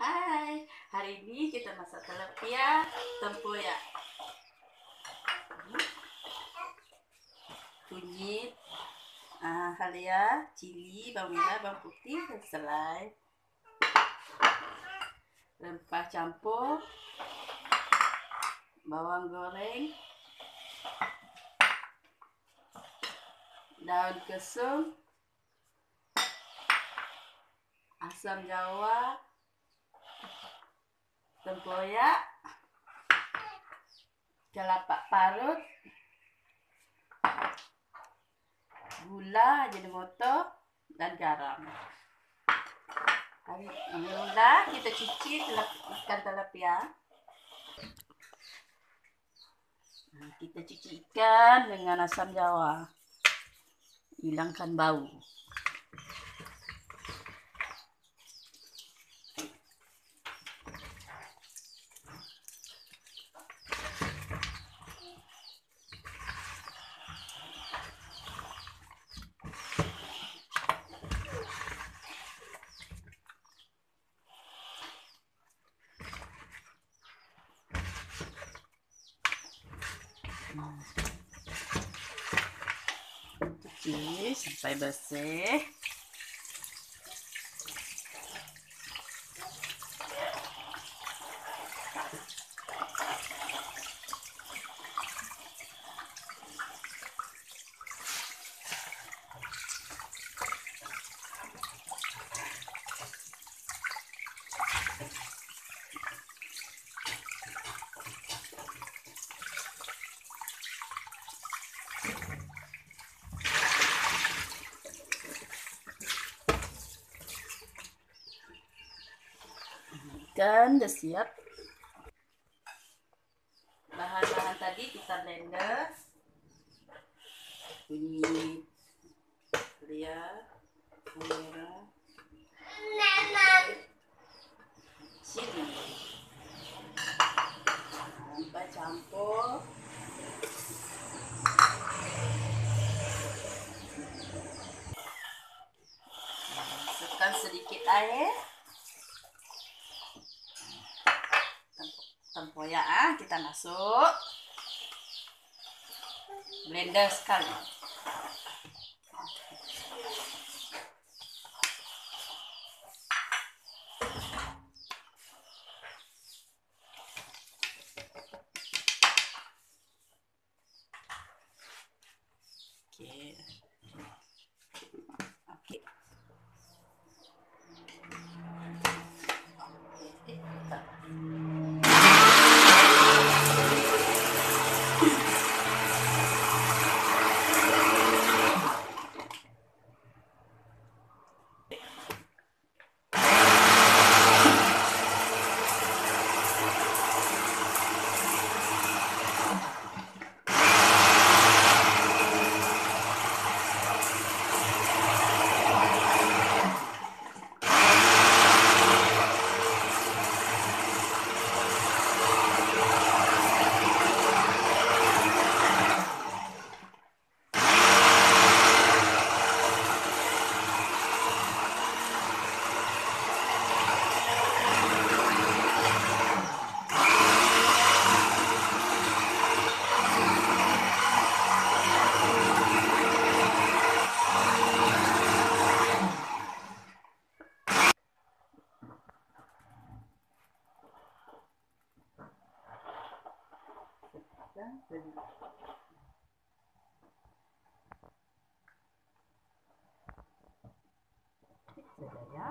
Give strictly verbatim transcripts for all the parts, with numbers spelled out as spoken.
Hai, hari ini kita masak tilapia tempoyak. Kunyit, uh, halia, cili, bawang merah, bawang putih, dan selai. Rempah campur, bawang goreng, daun kesum, asam jawa, tempoyak, kelapa parut, gula ajinomoto, dan garam. Mula kita cuci ikan tilapia. Kita cuci ikan dengan asam jawa, hilangkan bau. Cuci sampai bersih. Ikan sudah siap. Bahan-bahan tadi kita blender. Kunyit, halia, merah, cili, rempah campur, masukkan sedikit air. Tempoyak ah kita masuk, blender sekali. Oke. Oke. Sudah ya.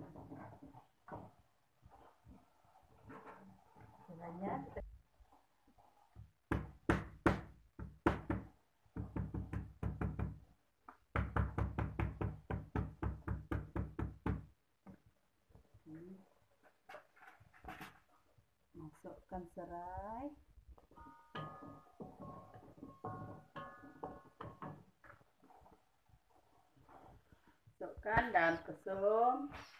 Selanjutnya Masukkan serai. Masukkan daun kesum.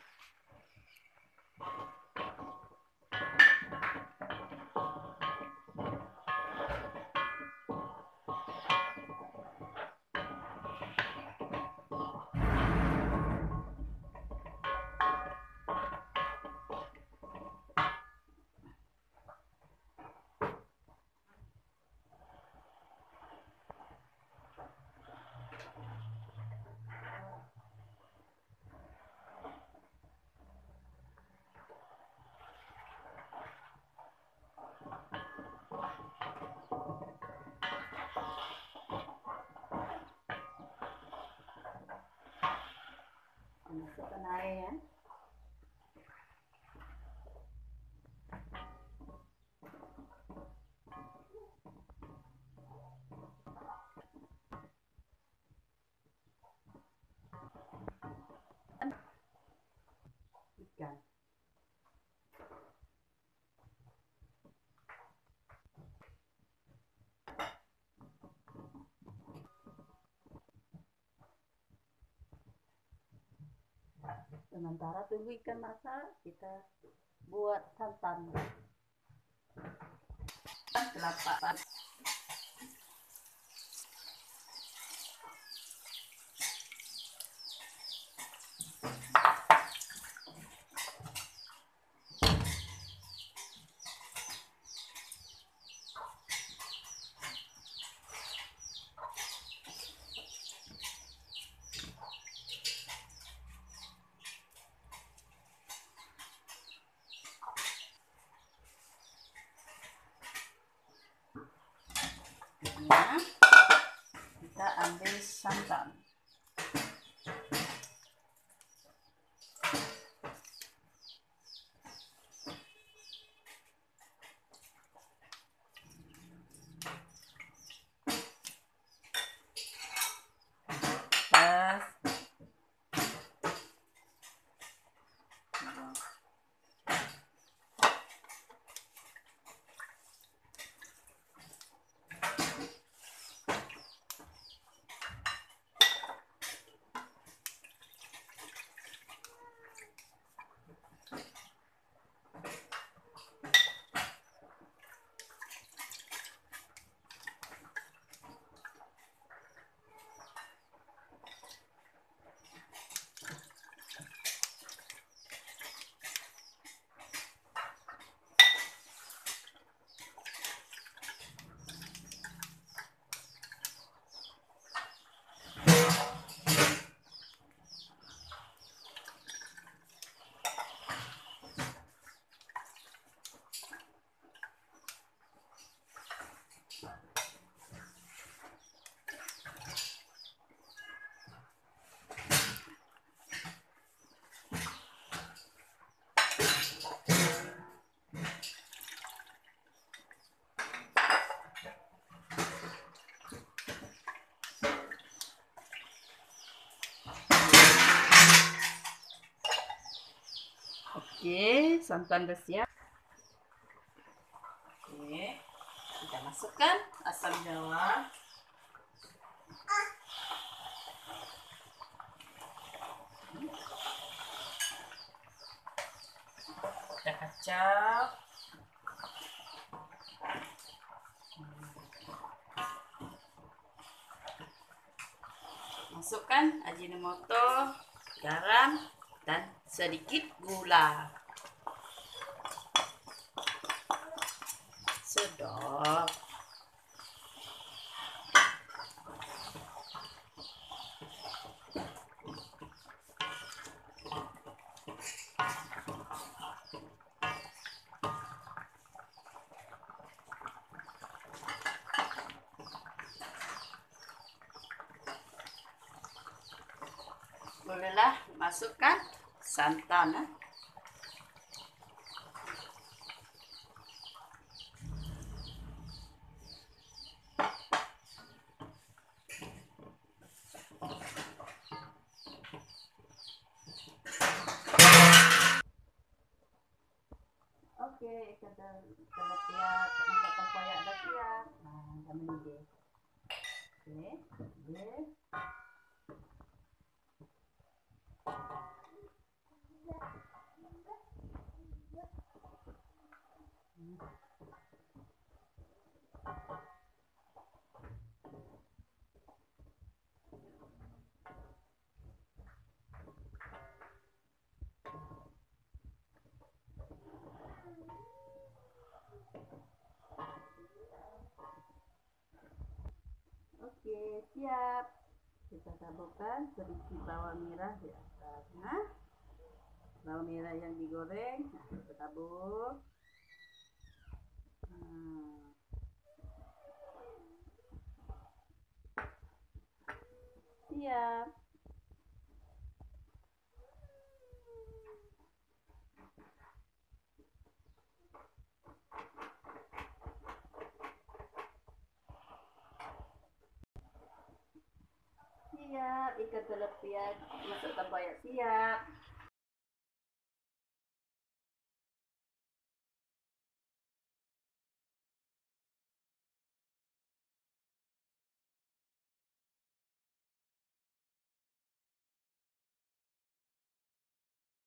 Masukkan air ya. Ikan. Sementara tunggu ikan masak, kita buat santan. Kelapa. Ya, kita ambil santan. Pas. Oke, santan udah siap. Oke, kita masukkan asam jawa. Kita kacau. Masukkan ajinomoto, garam, dan sedikit gula. Sedap. Bolehlah masukkan santan. Okey, ikan telepia masak tempoyak dah siap. Nah, dah mendidih. Okey, boleh. Okey, siap. Kita taburkan sedikit bawang merah di atas. Nah, bawang merah yang digoreng, nah, kita tabur. Nah. Siap. Siap, ikan telepia masak tempoyak siap.